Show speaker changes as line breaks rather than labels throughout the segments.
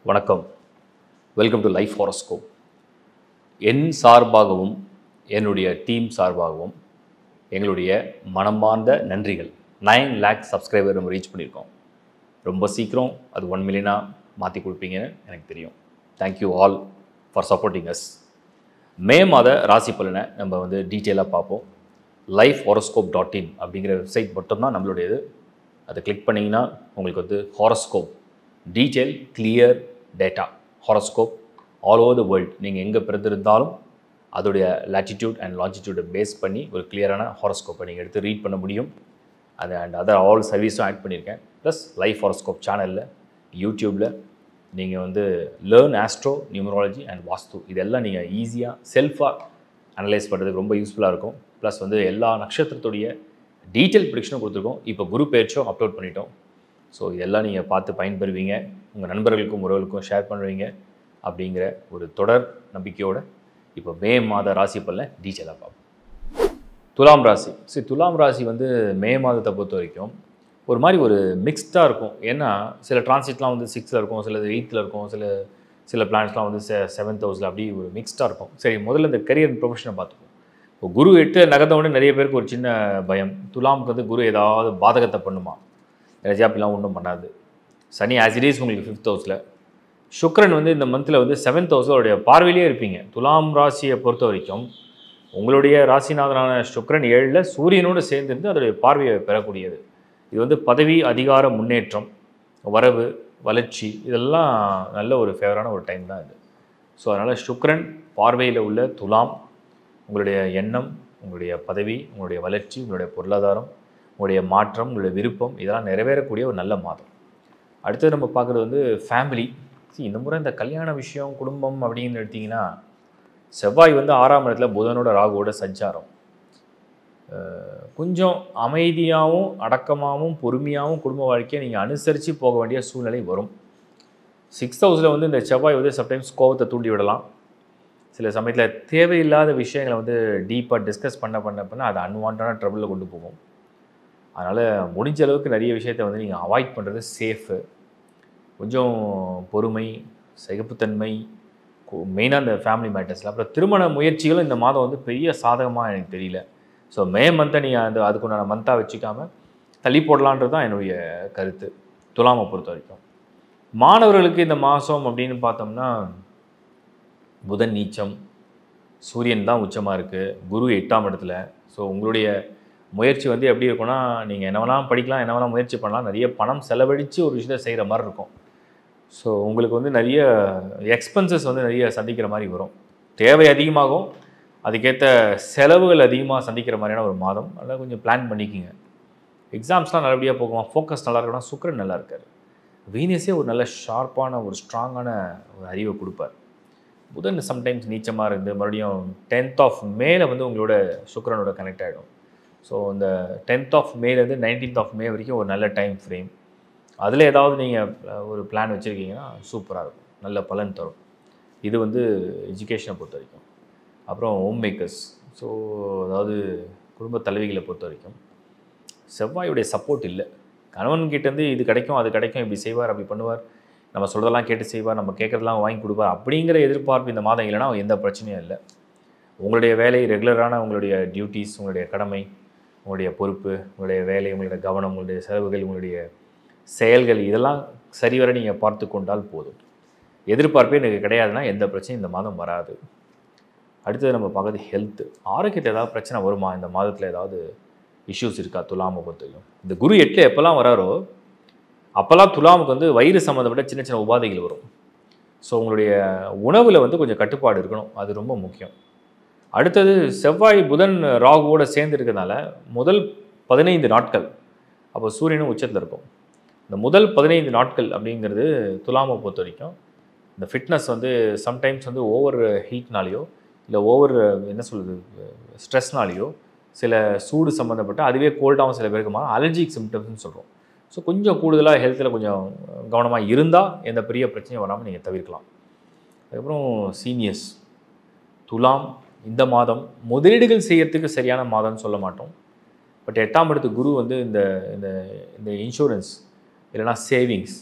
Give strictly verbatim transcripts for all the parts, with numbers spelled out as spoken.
வணக்கம். Welcome to life horoscope. என் சார்பாகவும் என்னுடைய டீம் சார்பாகவும் எங்களுடைய மனமார்ந்த நன்றிகள். நைன் லேக் சப்ஸ்கிரைபர் நம்ம ரீச் பண்ணியிருக்கோம். ரொம்ப சீக்கிரம் அது ஒன் மில்லியனாக மாற்றி கொடுப்பீங்கன்னு எனக்கு தெரியும். Thank you all for supporting us. May மாத ராசி பலனை நம்ம வந்து டீட்டெயிலாக பார்ப்போம். லைஃப் ஹாரோஸ்கோப் டாட் இன் அப்படிங்கிற வெப்சைட் மட்டும்தான் நம்மளுடையது. அதை கிளிக் பண்ணிங்கன்னா உங்களுக்கு வந்து horoscope detail clear data horoscope all over the world நீங்கள் எங்கே பிறந்திருந்தாலும் அதோடைய லேட்டிடியூட் அண்ட் லாஞ்சிடியூடை பேஸ் பண்ணி ஒரு கிளியரான ஹாரோஸ்கோப்பை நீங்கள் எடுத்து ரீட் பண்ண முடியும். அது அண்ட் அதர் ஆல் சர்வீஸும் ஆட் பண்ணியிருக்கேன். ப்ளஸ் லைஃப் ஹாரோஸ்கோப் சேனலில் யூடியூப்பில் நீங்கள் வந்து learn astro numerology and vastu இதெல்லாம் நீங்கள் ஈஸியாக செல்ஃபாக அனலைஸ் பண்ணுறதுக்கு ரொம்ப யூஸ்ஃபுல்லாக இருக்கும். ப்ளஸ் வந்து எல்லா நட்சத்திரத்துடைய டீட்டெயில் ப்ரிடிக்ஷனும் கொடுத்துருக்கோம். இப்போ குரு பேச்சும் அப்லோட் பண்ணிட்டோம். ஸோ இதெல்லாம் நீங்கள் பார்த்து பயன்பெறுவீங்க. உங்கள் நண்பர்களுக்கும் உறவுகளுக்கும் ஷேர் பண்ணுவீங்க அப்படிங்கிற ஒரு தொடர் நம்பிக்கையோடு இப்போ மே மாத ராசி பலனை டீட்டெயிலாக பார்ப்போம். துலாம் ராசி. சரி, துலாம் ராசி வந்து மே மாதத்தை பொறுத்த வரைக்கும் ஒரு மாதிரி ஒரு மிக்ஸ்டாக இருக்கும். ஏன்னா சில டிரான்சிட்லாம் வந்து சிக்ஸில் இருக்கும், சில எயித்தில் இருக்கும், சில சில பிளான்ஸ்லாம் வந்து செ செவன்த் ஹவுஸில் அப்படி ஒரு மிக்ஸ்டாக இருக்கும். சரி, முதல்ல இந்த கரியர் அண்ட் ப்ரொஃபஷனை பார்த்துப்போம். இப்போ குரு எட்டு நகர்ந்தவுடனே நிறைய பேருக்கு ஒரு சின்ன பயம். துலாமுக்கு வந்து குரு ஏதாவது பாதகத்தை பண்ணுமா? ரஜாப்பிலாம் ஒன்றும் பண்ணாது. சனி ஆஸ் இட் இஸ் உங்களுக்கு ஃபிஃப்த் ஹவுஸில். சுக்ரன் வந்து இந்த மந்தில் வந்து செவன்த் ஹவுஸில் அவருடைய பார்வையிலே இருப்பீங்க. துலாம் ராசியை பொறுத்த வரைக்கும் உங்களுடைய ராசிநாதனான சுக்ரன் ஏழில் சூரியனோடு சேர்ந்துருந்து அதோடைய பார்வையை பெறக்கூடியது. இது வந்து பதவி அதிகார முன்னேற்றம், வரவு, வளர்ச்சி இதெல்லாம் நல்ல ஒரு ஃபேவரான ஒரு டைம் தான் இது. ஸோ அதனால் சுக்ரன் பார்வையில் உள்ள துலாம் உங்களுடைய எண்ணம், உங்களுடைய பதவி, உங்களுடைய வளர்ச்சி, உங்களுடைய பொருளாதாரம், உங்களுடைய மாற்றம், உங்களுடைய விருப்பம் இதெல்லாம் நிறைவேறக்கூடிய ஒரு நல்ல மாதம். அடுத்தது நம்ம பார்க்குறது வந்து ஃபேமிலி. இந்த முறை இந்த கல்யாண விஷயம், குடும்பம் அப்படின்னு எடுத்திங்கன்னா செவ்வாய் வந்து ஆறாம் இடத்துல புதனோட ராகுவோட சஞ்சாரம். கொஞ்சம் அமைதியாகவும் அடக்கமாகவும் பொறுமையாகவும் குடும்ப வாழ்க்கையை நீங்கள் அனுசரித்து போக வேண்டிய சூழ்நிலை வரும். சிக்ஸ்த் ஹவுஸில் வந்து இந்த செவ்வாய் வந்து சம்டைம்ஸ் கோபத்தை தூண்டி விடலாம். சில சமயத்தில் தேவையில்லாத விஷயங்களை வந்து டீப்பாக டிஸ்கஸ் பண்ண பண்ண பண்ண அதை அன்வான்டான ட்ரபிளில் கொண்டு போகும். அதனால் முடிஞ்ச அளவுக்கு நிறைய விஷயத்தை வந்து நீங்கள் அவாய்ட் பண்ணுறது சேஃபு. கொஞ்சம் பொறுமை, சகிப்புத்தன்மை, மெயினாக இந்த ஃபேமிலி மேட்டர்ஸில். அப்புறம் திருமண முயற்சிகளும் இந்த மாதம் வந்து பெரிய சாதகமாக எனக்கு தெரியல. ஸோ மே மந்த்தை நீங்கள் அந்த அதுக்குண்டான மந்தாக வச்சுக்காமல் தள்ளி போடலான்றது தான் என்னுடைய கருத்து துலாமை பொறுத்த வரைக்கும். மாணவர்களுக்கு இந்த மாதம் அப்படின்னு பார்த்தோம்னா புதன் நீச்சம், சூரியன் தான் உச்சமாக இருக்குது, குரு எட்டாம் இடத்துல. ஸோ உங்களுடைய முயற்சி வந்து எப்படி இருக்குன்னா, நீங்கள் என்ன வேணாலும் படிக்கலாம், என்ன வேணாலும் முயற்சி பண்ணலாம், நிறைய பணம் செலவழித்து ஒரு விஷயத்தை செய்கிற மாதிரி இருக்கும். ஸோ உங்களுக்கு வந்து நிறைய எக்ஸ்பென்சஸ் வந்து நிறைய சந்திக்கிற மாதிரி வரும். தேவை அதிகமாகும், அதுக்கேற்ற செலவுகள் அதிகமாக சந்திக்கிற மாதிரியான ஒரு மாதம். அதனால் கொஞ்சம் பிளான் பண்ணிக்கிங்க. எக்ஸாம்ஸ்லாம் நல்லபடியாக போகுமா, ஃபோக்கஸ் நல்லா இருக்கணும். சுக்கிரன் நல்லா இருக்கார். வீனஸே ஒரு நல்ல ஷார்ப்பான ஒரு ஸ்ட்ராங்கான ஒரு அறிவை கொடுப்பார். புதன் சம்டைம்ஸ் நீச்சமாக இருந்து மறுபடியும் டென்த் ஆஃப் மேல வந்து உங்களோட சுக்கிரனோட கனெக்ட் ஆகிடும். ஸோ இந்த டென்த் ஆஃப் மேலேருந்து நைன்டீன்த் ஆஃப் மே வரைக்கும் ஒரு நல்ல டைம் ஃப்ரேம். அதில் ஏதாவது நீங்கள் ஒரு பிளான் வச்சுருக்கீங்கன்னா சூப்பராக இருக்கும், நல்ல பலன் தரும். இது வந்து எஜுகேஷனை பொறுத்த வரைக்கும். அப்புறம் ஹோம் மேக்கர்ஸ், ஸோ அதாவது குடும்ப தலைவிகளை பொறுத்த வரைக்கும் செவ்வாயுடைய சப்போர்ட் இல்லை. கணவன்கிட்டேருந்து இது கிடைக்கும், அது கிடைக்கும், இப்படி செய்வார், அப்படி பண்ணுவார், நம்ம சொல்கிறதெல்லாம் கேட்டு செய்வார், நம்ம கேட்குறதெல்லாம் வாங்கி கொடுப்பார் அப்படிங்கிற எதிர்பார்ப்பு இந்த மாதம் இல்லைனா எந்த பிரச்சனையும் இல்லை. உங்களுடைய வேலை, ரெகுலரான உங்களுடைய டியூட்டிஸ், உங்களுடைய கடமை, உங்களுடைய பொறுப்பு, உங்களுடைய வேலை, உங்களுடைய கவனம், உங்களுடைய செலவுகள், உங்களுடைய செயல்கள் இதெல்லாம் சரிவர நீங்கள் பார்த்து கொண்டால் போதும். எதிர்பார்ப்பே எனக்கு கிடையாதுன்னா எந்த பிரச்சனையும் இந்த மாதம் வராது. அடுத்தது நம்ம பார்க்குறது ஹெல்த்து. ஆரோக்கியத்தில் ஏதாவது பிரச்சனை வருமா இந்த மாதத்தில்? ஏதாவது இஷ்யூஸ் இருக்கா துலாமை பொறுத்தவரைக்கும்? இந்த குரு எட்டில் எப்போல்லாம் வராரோ அப்போல்லாம் துலாமுக்கு வந்து வயிறு சம்மந்தப்பட்ட சின்ன சின்ன உபாதைகள் வரும். ஸோ உங்களுடைய உணவில் வந்து கொஞ்சம் கட்டுப்பாடு இருக்கணும், அது ரொம்ப முக்கியம். அடுத்தது செவ்வாய் புதன் ராகுவோடு சேர்ந்து இருக்கிறதுனால முதல் பதினைந்து நாட்கள் அப்போ சூரியனும் உச்சத்தில் இருக்கும். இந்த முதல் பதினைந்து நாட்கள் அப்படிங்கிறது துலாமை பொறுத்த வரைக்கும் இந்த ஃபிட்னஸ் வந்து சம்டைம்ஸ் வந்து ஓவர் ஹீட்னாலேயோ இல்லை ஓவர் என்ன சொல்கிறது ஸ்ட்ரெஸ்னாலேயோ சில சூடு சம்மந்தப்பட்ட அதுவே கோல்டாகவும் சில பேருக்கு மாறும், அலர்ஜிக் சிம்டம்ஸ்னு சொல்கிறோம். ஸோ கொஞ்சம் கூடுதலாக ஹெல்த்தில் கொஞ்சம் கவனமாக இருந்தால் எந்த பெரிய பிரச்சனையும் வராமல் நீங்கள் தவிர்க்கலாம். அதுக்கப்புறம் சீனியர்ஸ் துலாம் இந்த மாதம் முதலீடுகள் செய்யறதுக்கு சரியான மாதம்னு சொல்ல மாட்டோம். பட் எட்டாம் இடத்து குரு வந்து இந்த இந்த இந்த இன்சூரன்ஸ் இல்லைனா savings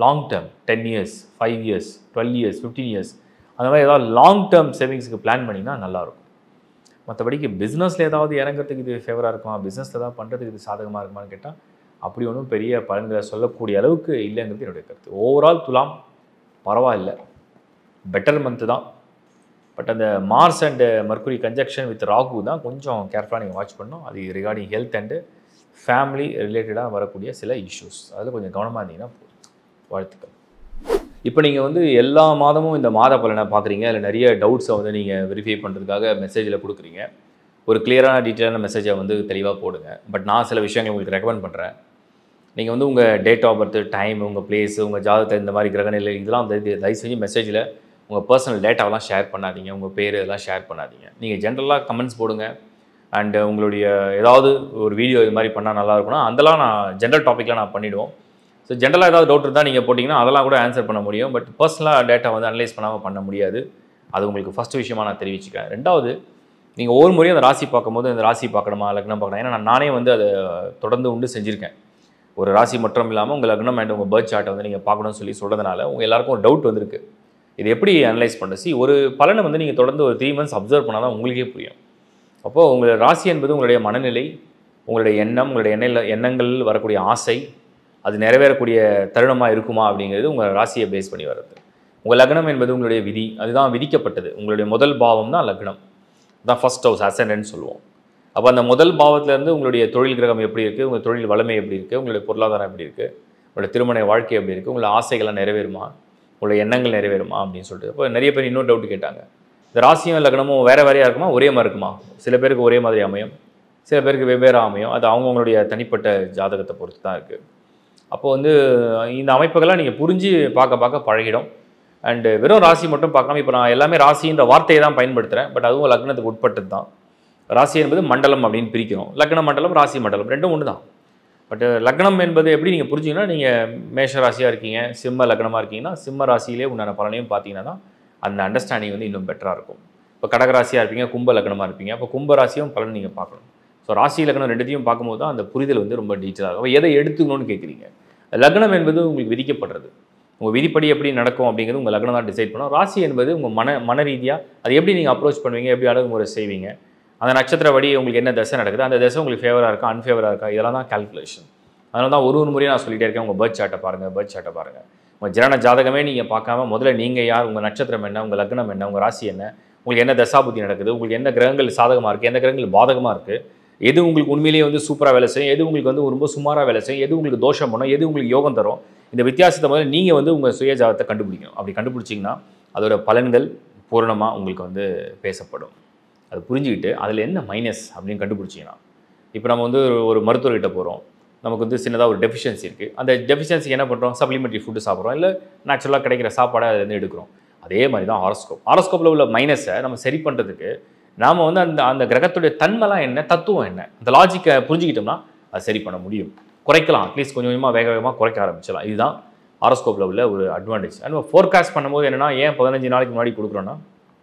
long term ten years five years twelve years fifteen years அந்த மாதிரி ஏதாவது லாங் டேர்ம் சேவிங்ஸுக்கு பிளான் பண்ணிங்கன்னா நல்லாயிருக்கும். மற்றபடிக்கு பிஸ்னஸில் ஏதாவது இறங்கிறதுக்கு இது ஃபேவராக இருக்குமா, பிஸ்னஸில் ஏதாவது பண்ணுறதுக்கு இது சாதகமாக இருக்குமான்னு கேட்டால் அப்படி ஒன்றும் பெரிய பலன்களை சொல்லக்கூடிய அளவுக்கு இல்லைங்கிறது என்னுடைய கருத்து. ஓவரால் துலாம் பரவாயில்லை, பெட்டர் மந்த்து தான். பட் அந்த Mars and Mercury conjunction with Rahu தான் கொஞ்சம் கேர்ஃபுல்லாக நீங்கள் வாட்ச் பண்ணணும். அது ரிகார்டிங் ஹெல்த் அண்டு ஃபேமிலி ரிலேட்டடாக வரக்கூடிய சில இஷ்யூஸ், அதில் கொஞ்சம் கவனமாக இருந்தீங்கன்னா போதும். வாழ்த்துக்கள். இப்போ நீங்கள் வந்து எல்லா மாதமும் இந்த மாத பலனை பார்க்குறீங்க, அதில் நிறைய டவுட்ஸை வந்து நீங்கள் வெரிஃபை பண்ணுறதுக்காக மெசேஜில் கொடுக்குறீங்க. ஒரு கிளியரான டீட்டெயிலான மெசேஜை வந்து தெளிவாக போடுங்க. பட் நான் சில விஷயங்கள் உங்களுக்கு ரெக்கமெண்ட் பண்ணுறேன். நீங்கள் வந்து உங்கள் டேட் ஆஃப் பர்த், டைம், உங்கள் பிளேஸ், உங்கள் ஜாதகத்தை இந்த மாதிரி கிரகநிலை இதெல்லாம் தயவு செஞ்சு மெசேஜில் உங்கள் பர்சனல் டேட்டாவெல்லாம் ஷேர் பண்ணாதீங்க, உங்கள் பேர் இதெல்லாம் ஷேர் பண்ணாதீங்க. நீங்கள் ஜென்ரலாக கமெண்ட்ஸ் போடுங்க. அண்டு உங்களுடைய ஏதாவது ஒரு வீடியோ இது மாதிரி பண்ணால் நல்லா இருக்கும்னா அதெல்லாம் நான் ஜென்ரல் டாப்பிக்லாம் நான் பண்ணிவிடுவோம். ஸோ ஜென்ரலாக ஏதாவது டவுட் இருந்தால் நீங்கள் போட்டிங்கன்னா அதெல்லாம் கூட ஆன்சர் பண்ண முடியும். பட் பர்சனலாக டேட்டா வந்து அனலைஸ் பண்ணாமல் பண்ண முடியாது. அது உங்களுக்கு ஃபஸ்ட்டு விஷயமாக நான் தெரிவிச்சுக்கிறேன். ரெண்டாவது, நீங்கள் ஒவ்வொரு முறையும் அந்த ராசி பார்க்கும்போது அந்த ராசி பார்க்கணுமா லக்னம் பார்க்கணும், ஏன்னா நான் நானே வந்து அதை தொடர்ந்து உண்டு செஞ்சுருக்கேன். ஒரு ராசி மட்டும் இல்லாமல் உங்கள் லக்னம் அண்ட் உங்கள் பர்த் சார்ட்டை வந்து நீங்கள் பார்க்கணும்னு சொல்லி சொல்கிறதுனால உங்கள் எல்லாருக்கும் ஒரு டவுட் வந்திருக்கு. இது எப்படி அனலைஸ் பண்ணுறது? சி, ஒரு பலனை வந்து நீங்கள் தொடர்ந்து ஒரு த்ரீ மந்த்ஸ் அப்சர்வ் பண்ணால் தான் உங்களுக்கே புரியும். அப்போது உங்களுடைய ராசி என்பது உங்களுடைய மனநிலை, உங்களுடைய எண்ணம், உங்களுடைய எண்ணெயில் எண்ணங்கள் வரக்கூடிய ஆசை, அது நிறைவேறக்கூடிய தருணமாக இருக்குமா அப்படிங்கிறது உங்கள் ராசியை பேஸ் பண்ணி வர்றது. உங்கள் லக்னம் என்பது உங்களுடைய விதி, அதுதான் விதிக்கப்பட்டது. உங்களுடைய முதல் பாவம் தான் லக்னம், தான் ஃபர்ஸ்ட் ஹவுஸ், அசெண்டன்ட்னு சொல்லுவோம். அப்போ அந்த முதல் பாவத்திலேருந்து உங்களுடைய தொழில் கிரகம் எப்படி இருக்குது, உங்கள் தொழில் வளமை எப்படி இருக்குது, உங்களுடைய பொருளாதாரம் எப்படி இருக்குது, உங்களுடைய திருமண வாழ்க்கை எப்படி இருக்குது, உங்களுடைய ஆசைகள்லாம் நிறைவேறுமா, உங்களுடைய எண்ணங்கள் நிறைவேறுமா அப்படின்னு சொல்லிட்டு. இப்போ நிறைய பேர் இன்னொரு டவுட் கேட்டாங்க, இந்த ராசியும் லக்னமும் வேறு வேறையாக இருக்குமா ஒரே மாதிரி இருக்குமா? சில பேருக்கு ஒரே மாதிரி அமையும், சில பேருக்கு வெவ்வேறு அமையும். அது அவங்கவுங்களுடைய தனிப்பட்ட ஜாதகத்தை பொறுத்து தான் இருக்குது. அப்போது வந்து இந்த அமைப்புகள்லாம் நீங்கள் புரிஞ்சு பார்க்க பார்க்க பழகிடும். அண்டு வெறும் ராசி மட்டும் பார்க்காம, இப்போ நான் எல்லாமே ராசின்ற வார்த்தையை தான் பயன்படுத்துகிறேன். பட் அதுவும் லக்னத்துக்கு உட்பட்டது தான். ராசி என்பது மண்டலம் அப்படின்னு பிரிக்கிறோம். லக்ன மண்டலம், ராசி மண்டலம் ரெண்டும் ஒன்று தான். பட் லக்னம் என்பது எப்படி நீங்கள் புரிஞ்சிங்கன்னா, நீங்கள் மேஷ ராசியாக இருக்கீங்க, சிம்ம லக்னமாக இருக்கீங்கன்னா சிம்ம ராசியிலே உண்டான பலனையும் பார்த்தீங்கன்னா தான் அந்த அண்டர்ஸ்டாண்டிங் வந்து இன்னும் பெட்டராக இருக்கும். இப்போ கடகராசியாக இருப்பீங்க, கும்ப லக்னமாக இருப்பீங்க, அப்போ கும்ப ராசியும் பலன் நீங்கள் பார்க்கணும். ஸோ ராசி லக்னம் ரெண்டுத்தையும் பார்க்கும்போது தான் அந்த புரிதல் வந்து ரொம்ப டீட்டெயிலாக இருக்கும். அப்போ எதை எடுத்துக்கணும்னு கேட்குறீங்க. லக்னம் என்பது உங்களுக்கு விதிக்கப்படுறது, உங்கள் விதிப்படி எப்படி நடக்கும் அப்படிங்கிறது உங்கள் லக்னம் தான் டிசைட் பண்ணணும். ராசி என்பது உங்கள் மன மன ரீதியாக அது எப்படி நீங்கள் அப்ரோச் பண்ணுவீங்க, எப்படி அணுகுமுறை செய்வீங்க, அந்த நட்சத்திரப்படி உங்களுக்கு என்ன தசை நடக்குது, அந்த தசை உங்களுக்கு ஃபேவராக இருக்கா அன்ஃபேவராக இருக்கா, இதெல்லாம் தான் கால்குலேஷன். அதனால தான் ஒரு ஒரு முறையும் நான் சொல்லிகிட்டே இருக்கேன், உங்கள் பர்த் சார்ட்டை பாருங்கள், பர்த் சார்ட்டை பாருங்கள். உங்கள் ஜனன ஜாதகமே நீங்கள் பார்க்காம முதல்ல நீங்கள் யார், உங்கள் நட்சத்திரம் என்ன, உங்கள் லக்னம் என்ன, உங்கள் ராசி என்ன, உங்களுக்கு என்ன தசாபுத்தி நடக்குது, உங்களுக்கு என்ன கிரகங்கள் சாதகமாக இருக்குது, எந்த கிரகங்கள் பாதகமாக இருக்குது, எது உங்களுக்கு உண்மையிலேயே வந்து சூப்பராக வேலை செய்யும், எது உங்களுக்கு வந்து ரொம்ப சுமாராக வேலை செய்யும், எது உங்களுக்கு தோஷம் பண்ணும், எது உங்களுக்கு யோகம் தரும், இந்த வித்தியாசத்தை முதல்ல நீங்கள் வந்து உங்கள் சுய ஜாதகத்தை கண்டுபிடிக்கணும். அப்படி கண்டுபிடிச்சிங்கன்னா அதோட பலன்கள் பூரணமாக உங்களுக்கு வந்து பேசப்படும். அது புரிஞ்சுக்கிட்டு அதில் என்ன மைனஸ் அப்படின்னு கண்டுபிடிச்சிங்கன்னா, இப்போ நம்ம வந்து ஒரு மருத்துவர்கிட்ட போகிறோம், நமக்கு வந்து சின்னதாக ஒரு டெஃபிஷியன்சி இருக்குது. அந்த டெஃபிஷியன்சிக்கு என்ன பண்ணுறோம், சப்ளிமெண்ட்ரி ஃபுட்டு சாப்பிட்றோம், இல்லை நேச்சுரலாக கிடைக்கிற சாப்பாடை அதுலேருந்து எடுக்கிறோம். அதே மாதிரி தான் ஹாரோஸ்கோப். ஹாரோஸ்கோப்பில் உள்ள மைனஸை நம்ம சரி பண்ணுறதுக்கு நாம் வந்து அந்த அந்த கிரகத்துடைய தன்மைலாம் என்ன, தத்துவம் என்ன, அந்த லாஜிக்கை புரிஞ்சுக்கிட்டோம்னா அதை சரி பண்ண முடியும். குறைக்கலாம், அட்லீஸ்ட் கொஞ்சம் கொஞ்சமாக வேக வேகமாக குறைக்க ஆரம்பிச்சிடலாம். இதுதான் ஹாரோஸ்கோப்பில் உள்ள ஒரு அட்வான்டேஜ். அண்ட் ஃபோர்காஸ்ட் பண்ணும்போது என்னென்னா, ஏன் பதினஞ்சு நாளைக்கு முன்னாடி கொடுக்குறோன்னா,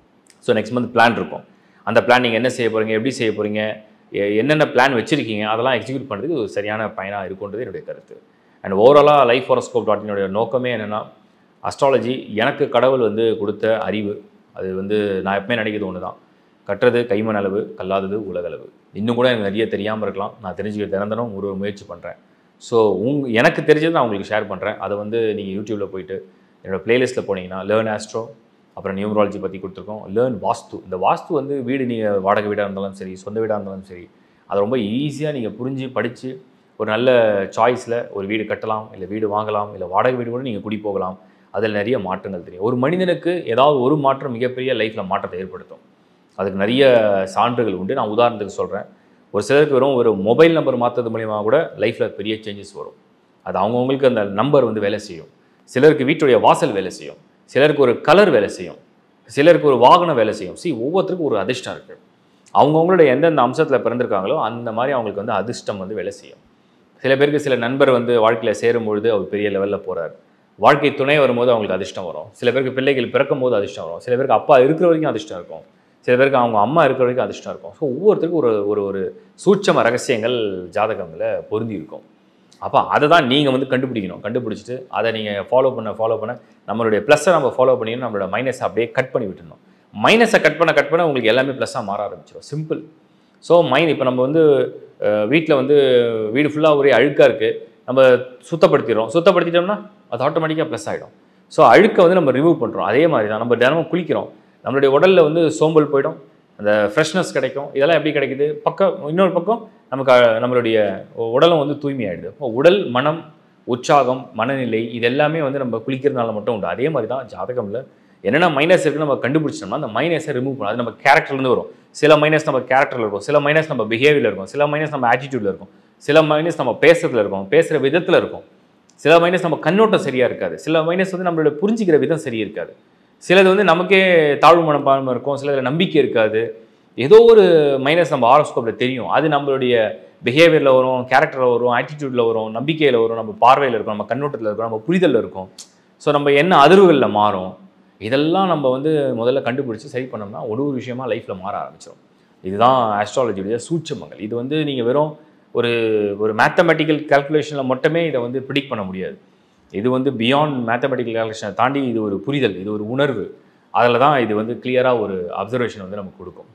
ஸோ நெக்ஸ்ட் மந்த் பிளான் இருக்கும். அந்த பிளான் நீங்கள் என்ன செய்ய போகிறீங்க, எப்படி செய்ய போகிறீங்க, என்னென்ன பிளான் வச்சுருக்கீங்க, அதெல்லாம் எக்ஸிக்யூட் பண்ணுறதுக்கு ஒரு சரியான பயனாக இருக்குன்றது என்னுடைய கருத்து. அண்ட் ஓவராலாக லைஃப் ஹாரோஸ்கோப் டாட் என்னுடைய நோக்கமே என்னென்னா, அஸ்ட்ராலஜி எனக்கு கடவுள் வந்து கொடுத்த அறிவு. அது வந்து நான் எப்பவுமே நினைக்கிறது ஒன்று தான், கட்டுறது கைமண் அளவு, கல்லாதது உலகளவு. இன்னும் கூட எனக்கு நிறைய தெரியாமல் இருக்கலாம், நான் தெரிஞ்சுக்கிட்டு தினந்தனம் ஒரு முயற்சி பண்ணுறேன். ஸோ உங் எனக்கு தெரிஞ்சது நான் உங்களுக்கு ஷேர் பண்ணுறேன். அதை வந்து நீங்கள் யூடியூப்பில் போயிட்டு என்னோடய ப்ளேலிஸ்ட்டில் போனீங்கன்னா லேர்ன் ஆஸ்ட்ரோ, அப்புறம் நியூமராலஜி பற்றி கொடுத்துருக்கோம், லேர்ன் வாஸ்து. இந்த வாஸ்து வந்து வீடு நீங்கள் வாடகை வீடாக இருந்தாலும் சரி, சொந்த வீடாக இருந்தாலும் சரி, அதை ரொம்ப ஈஸியாக நீங்கள் புரிஞ்சு படித்து ஒரு நல்ல சாய்ஸில் ஒரு வீடு கட்டலாம், இல்லை வீடு வாங்கலாம், இல்லை வாடகை வீடு கூட நீங்கள் குடி போகலாம். அதில் நிறைய மாற்றங்கள் தெரியும். ஒரு மனிதனுக்கு ஏதாவது ஒரு மாற்றம் மிகப்பெரிய லைஃப்பில் மாற்றத்தை ஏற்படுத்தும். அதுக்கு நிறைய சான்றுகள் உண்டு. நான் உதாரணத்துக்கு சொல்கிறேன். ஒரு சிலருக்கு வெறும் ஒரு மொபைல் நம்பர் மாற்றுறது மூலிமா கூட லைஃப்பில் பெரிய சேஞ்சஸ் வரும். அது அவங்கவுங்களுக்கு அந்த நம்பர் வந்து வேலை செய்யும். சிலருக்கு வீட்டுடைய வாசல் வேலை செய்யும், சிலருக்கு ஒரு கலர் வேலை செய்யும், சிலருக்கு ஒரு வாகனம் வேலை செய்யும். சி, ஒவ்வொருத்தருக்கும் ஒரு அதிர்ஷ்டம் இருக்குது. அவங்கவுங்களுடைய எந்தெந்த அம்சத்தில் பிறந்திருக்காங்களோ அந்த மாதிரி அவங்களுக்கு வந்து அதிர்ஷ்டம் வந்து வேலை செய்யும். சில பேருக்கு சில நண்பர் வந்து வாழ்க்கையில் சேரும்பொழுது அவர் பெரிய லெவலில் போகிறார். வாழ்க்கை துணை வரும்போது அவங்களுக்கு அதிர்ஷ்டம் வரும். சில பேருக்கு பிள்ளைகள் பிறக்கும் போது அதிர்ஷ்டம் வரும். சில பேருக்கு அப்பா இருக்கிற வரைக்கும் அதிர்ஷ்டம் இருக்கும். சில பேருக்கு அவங்க அம்மா இருக்கிற வரைக்கும் அதிர்ஷ்டம் இருக்கும். ஸோ ஒவ்வொருத்தருக்கும் ஒரு ஒரு ஒரு சூட்சம ரகசியங்கள் ஜாதகங்களில் பொருந்தி இருக்கும். அப்போ அதை தான் நீங்கள் வந்து கண்டுபிடிக்கணும். கண்டுபிடிச்சிட்டு அதை நீங்கள் ஃபாலோ பண்ண ஃபாலோ பண்ண நம்மளுடைய ப்ளஸ்ஸை நம்ம ஃபாலோ பண்ணிடணும். நம்மளோட மைனஸை அப்படியே கட் பண்ணி விட்டுணும். மைனஸை கட் பண்ண கட் பண்ண உங்களுக்கு எல்லாமே ப்ளஸ்ஸாக மாற ஆரம்பிச்சிடும். சிம்பிள். ஸோ மைண்ட் இப்போ நம்ம வந்து வீட்டில் வந்து வீடு ஃபுல்லாக ஒரே அழுக்காக இருக்குது, நம்ம சுத்தப்படுத்திடுறோம். சுத்தப்படுத்திட்டோம்னா அது ஆட்டோமேட்டிக்காக ப்ளஸ் ஆகிடும். ஸோ அழுக்கை வந்து நம்ம ரிமூவ் பண்ணுறோம். அதே மாதிரி தான் நம்ம தினமும் குளிக்கிறோம், நம்மளுடைய உடலில் வந்து சோம்பல் போயிடும், அந்த ஃப்ரெஷ்னஸ் கிடைக்கும். இதெல்லாம் எப்படி கிடைக்குது? பக்கம் இன்னொரு பக்கம் நமக்கு நம்மளுடைய உடலும் வந்து தூய்மையாகிடுது. இப்போ உடல், மனம், உற்சாகம், மனநிலை இது எல்லாமே வந்து நம்ம குளிக்கிறதுனால மட்டும் உண்டு. அதே மாதிரி தான் ஜாதகமில் என்னென்ன மைனஸ் இருக்குன்னு நம்ம கண்டுபிடிச்சோம்னா அந்த மைனஸை ரிமூவ் பண்ணணும். அது நம்ம கேரக்டர்லேருந்து வரும். சில மைனஸ் நம்ம கேரக்டரில் இருக்கும், சில மைனஸ் நம்ம பிஹேவியரில் இருக்கும், சில மைனஸ் நம்ம ஆட்டிடியூடில் இருக்கும், சில மைனஸ் நம்ம பேசுறதுல இருக்கும், பேசுகிற விதத்தில் இருக்கும், சில மைனஸ் நம்ம கண்ணோட்டம் சரியாக இருக்காது, சில மைனஸ் வந்து நம்மளோட புரிஞ்சிக்கிற விதம் சரியாக இருக்காது, சிலது வந்து நமக்கே தாழ்வு மனப்பான்மை இருக்கும், சிலதில் நம்பிக்கை இருக்காது. ஏதோ ஒரு மைனஸ் நம்ம ஹாரோஸ்கோப்பில் தெரியும். அது நம்மளுடைய பிஹேவியரில் வரும், கேரக்டரில் வரும், ஆட்டிடியூடில் வரும், நம்பிக்கையில் வரும், நம்ம பார்வையில் இருக்கும், நம்ம கண்ணோட்டத்தில் இருக்கும், நம்ம புரிதலில் இருக்கும். ஸோ நம்ம என்ன அதிர்வுகளில் மாறும், இதெல்லாம் நம்ம வந்து முதல்ல கண்டுபிடிச்சி சரி பண்ணோம்னா ஒரு ஒரு விஷயமா லைஃப்பில் மாற ஆரம்பிச்சிடும். இதுதான் ஆஸ்ட்ராலஜியுடைய சூட்சமங்கள். இது வந்து நீங்கள் வெறும் ஒரு ஒரு மேத்தமெட்டிக்கல் கால்குலேஷனில் மட்டுமே இதை வந்து ப்ரிடிக்ட் பண்ண முடியாது. இது வந்து பியாண்ட் மேத்தமெட்டிக்கல் கால்குலேஷனை தாண்டி இது ஒரு புரிதல், இது ஒரு உணர்வு. அதில் தான் இது வந்து கிளியராக ஒரு அப்சர்வேஷன் வந்து நமக்கு கொடுக்கும்.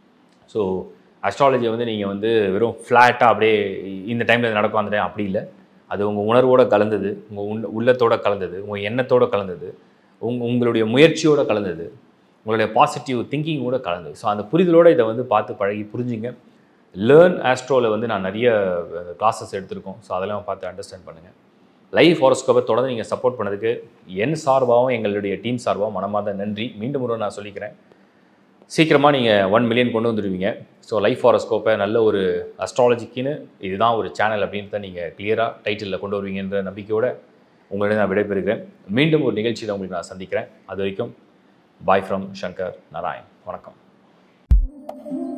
ஸோ அஸ்ட்ராலஜியை வந்து நீங்கள் வந்து வெறும் ஃப்ளாட்டாக அப்படியே இந்த டைமில் நடக்கும் அந்த டைம் அப்படி இல்லை. அது உங்கள் உணர்வோடு கலந்தது, உங்கள் உள்ள உள்ளத்தோடு கலந்தது, உங்கள் எண்ணத்தோடு கலந்தது, உங் உங்களுடைய முயற்சியோடு கலந்தது, உங்களுடைய பாசிட்டிவ் திங்கிங்கோடு கலந்தது. ஸோ அந்த புரிதலோடு இதை வந்து பார்த்து பழகி புரிஞ்சுங்க. லேர்ன் ஆஸ்ட்ரோவில் வந்து நான் நிறைய கிளாஸஸ் எடுத்திருக்கோம். ஸோ அதெல்லாம் பார்த்து அண்டர்ஸ்டாண்ட் பண்ணுங்கள். லைஃப் ஹாரோஸ்கோப்பை தொடர்ந்து நீங்கள் சப்போர்ட் பண்ணதுக்கு என் சார்பாகவும் எங்களுடைய டீம் சார்பாகவும் மனமார்ந்த நன்றி. மீண்டும் ஒரு நான் சொல்லிக்கிறேன், சீக்கிரமாக நீங்கள் ஒன் மில்லியன் கொண்டு வந்துடுவீங்க. ஸோ லைஃப் ஹாரோஸ்கோப்பை நல்ல ஒரு அஸ்ட்ராலஜிக்குன்னு இதுதான் ஒரு சேனல் அப்படின்றத நீங்கள் கிளியராக டைட்டிலில் கொண்டு வருவீங்கன்ற நம்பிக்கையோடு உங்களிடம் நான் விடைபெறுகிறேன். மீண்டும் ஒரு நிகழ்ச்சியில் உங்களுக்கு நான் சந்திக்கிறேன். அது வரைக்கும் பாய் ஃப்ரம் ஷங்கர் நாராயண். வணக்கம்.